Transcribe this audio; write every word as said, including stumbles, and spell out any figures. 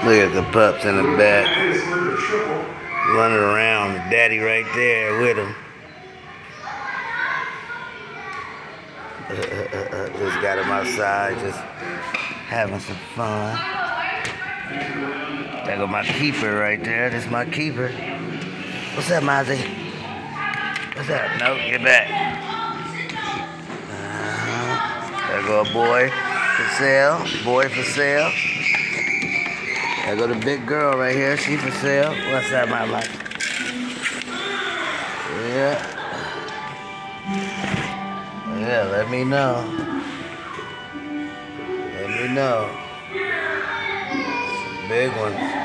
Look at the pups in the back. Running around. Daddy right there with him. Just got him outside, just having some fun. There go my keeper right there. This is my keeper. What's up, Mozzie? What's up? No, get back. Uh-huh. There go a boy for sale. Boy for sale. There go the big girl right here. She for sale. What's up, my life? Yeah. Yeah, let me know. Let me know. Some big ones.